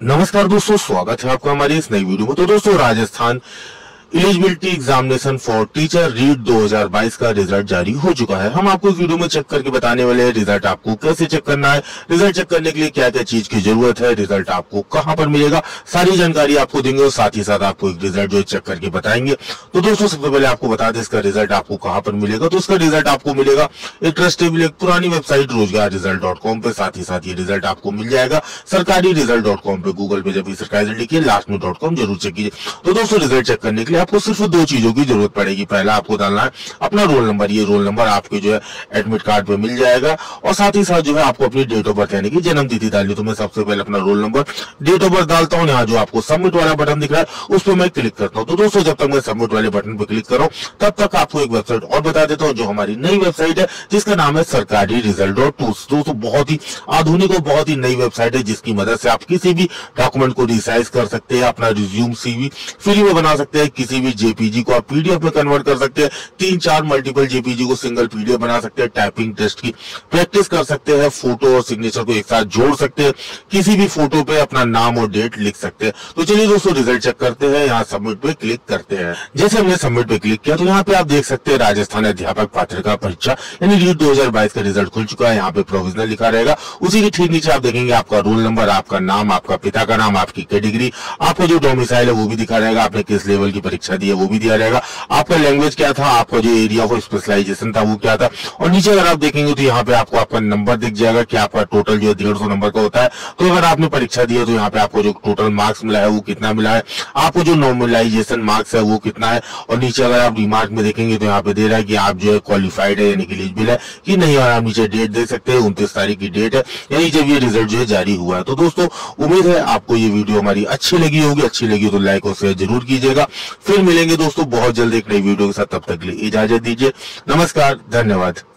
नमस्कार दोस्तों, स्वागत है आपका हमारी इस नई वीडियो में। तो दोस्तों, Rajasthan eligibility examination for teacher REET 2022 का रिजल्ट जारी हो चुका है। हम आपको इस वीडियो में चेक करके बताने वाले हैं रिजल्ट आपको कैसे चेक करना है, रिजल्ट चेक करने के लिए क्या क्या चीज की जरूरत है, रिजल्ट आपको कहां पर मिलेगा, सारी जानकारी आपको देंगे और साथ ही साथ आपको एक रिजल्ट जो चेक करके बताएंगे। तो दोस्तों, सबसे पहले आपको बता दें इसका रिजल्ट आपको कहां पर मिलेगा। तो इसका रिजल्ट आपको मिलेगा एक ट्रस्टेबल एक पुरानी वेबसाइट रोजगार-रिजल्ट.com पे। साथ ही साथ ये रिजल्ट आपको मिल जाएगा सरकारी रिजल्ट.com पे। गूगल पे जब भी सरकारी रिजल्ट लिखिए लास्ट में .com जरूर चेक कीजिए। तो दोस्तों, रिजल्ट चेक करने के लिए आपको सिर्फ दो चीजों की जरूरत पड़ेगी। पहला आपको डालना है अपना रोल नंबर। ये रोल नंबर आपके जो है एडमिट कार्ड पे मिल जाएगा और साथ ही साथ जो है आपको अपनी डेट ऑफ बर्थ यानी कि जन्म तिथि डालनी। तो मैं सबसे पहले अपना roll number date of birth डालता हूँ। यहाँ जो आपको सबमिट वाला बटन दिख रहा है उस पर मैं क्लिक करता हूँ। तो दोस्तों, जब तक मैं सबमिट वाले बटन पर क्लिक कर रहा हूँ तब तक आपको एक वेबसाइट और बता देता हूँ जो हमारी नई वेबसाइट है जिसका नाम है सरकारी रिजल्ट.tools। दोस्तों, बहुत ही आधुनिक और बहुत ही नई वेबसाइट है जिसकी मदद से आप किसी भी डॉक्यूमेंट को रिसाइज कर सकते हैं, अपना रिज्यूम CV फ्री में बना सकते हैं, किसी भी JPG को आप PDF में कन्वर्ट कर सकते हैं, 3-4 मल्टीपल JPG को सिंगल PDF बना सकते हैं, टाइपिंग टेस्ट की प्रैक्टिस कर सकते हैं, फोटो और सिग्नेचर को एक साथ जोड़ सकते हैं, किसी भी फोटो पे अपना नाम और डेट लिख सकते हैं। तो चलिए दोस्तों, रिजल्ट चेक करते हैं। यहाँ सबमिट पे क्लिक करते हैं। जैसे हमने सबमिट पे क्लिक किया तो यहाँ पे आप देख सकते हैं राजस्थान अध्यापक पात्रता परीक्षा यानी रीट 2022 का रिजल्ट खुल चुका है। यहाँ पे प्रोविजनल लिखा रहेगा, उसी के ठीक नीचे आप देखेंगे आपका रोल नंबर, आपका नाम, आपका पिता का नाम, आपकी कैटेगरी, आपका जो डोमिसाइल है वो भी दिखा रहेगा, आपने किस लेवल की परीक्षा दी है वो भी दिया रहेगा, आपका लैंग्वेज क्या था, आपका जो एरिया ऑफ स्पेशलाइजेशन था वो क्या था। और नीचे अगर आप देखेंगे तो यहाँ पे आपको आपका नंबर दिख जाएगा कि आपका टोटल जो 150 नंबर का होता है। तो अगर आपने परीक्षा दी है तो यहाँ पे आपको जो टोटल मार्क्स मिला है वो कितना मिला है, आपको जो नॉर्मलाइजेशन मार्क्स है वो कितना है। और नीचे अगर आप रिमार्क में देखेंगे तो यहाँ पे दे रहा है कि आप जो है क्वालिफाइड है यानी कि एलिजिबल है कि नहीं। और आप नीचे डेट देख सकते हैं, 29 तारीख की डेट है यानी जब ये रिजल्ट जो है जारी हुआ है। तो दोस्तों, उम्मीद है आपको ये वीडियो हमारी अच्छी लगी होगी। अच्छी लगी तो लाइक और शेयर जरूर कीजिएगा। फिर मिलेंगे दोस्तों बहुत जल्द एक नई वीडियो के साथ, तब तक के लिए इजाजत दीजिए। नमस्कार, धन्यवाद।